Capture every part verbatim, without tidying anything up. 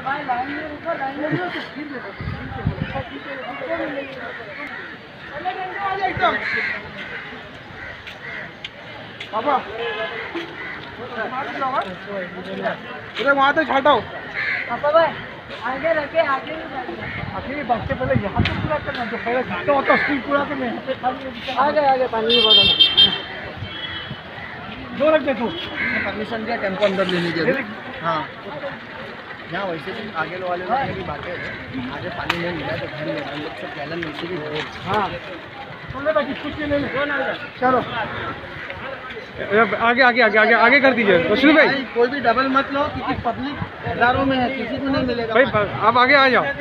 बाबा उधर वहाँ तक हटाओ पापा भाई आगे रखे आगे आखिर बस से पहले यहाँ पे पूरा करना जो पहले घंटा होता स्कूल पूरा करना यहाँ पे खाली आगे आगे पानी की बोतल दो रख दे तू परमिशन दिया टेम्पो अंदर लेने के लिए। हाँ यहाँ वैसे भी आगे वाले लोगों की बातें हैं, आगे पानी नहीं मिला तो घर में हम लोग सब गैलन वैसे भी भरे। हाँ सुन ले बाकी कुछ नहीं ले चलो आगे आगे आगे आगे आगे कर दीजिए रसूल भाई। कोई भी डबल मत लो क्योंकि पब्लिक हजारों में है, किसी को नहीं मिलेगा भाई आप आगे आ जाओ।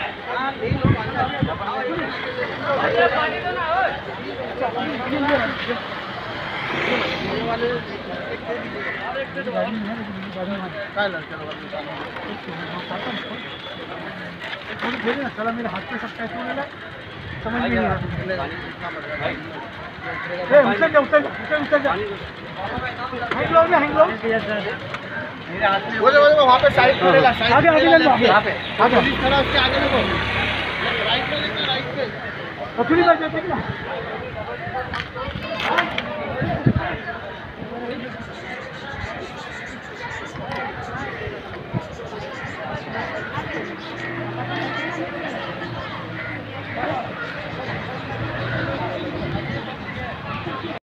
चला मेरे हाथ पे सब कैसे मिला समझ में नहीं आ रहा। उतर जा उतर जा उतर जा हैंग लो हैंग लो वो जो वहाँ पे साइड पे लेला साइड आगे आगे ले लो यहाँ पे आगे पुलिस खड़ा उसके आगे देखो राइट पे लेके राइट पे तो फिर इधर देखिए ना